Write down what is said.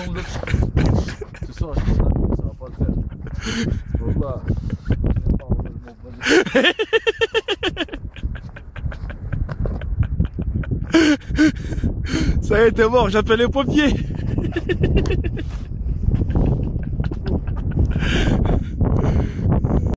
quand vous êtes ce soir, je pense que ça va pas le faire. Wallah. Ça y est, t'es mort, j'appelle les pompiers.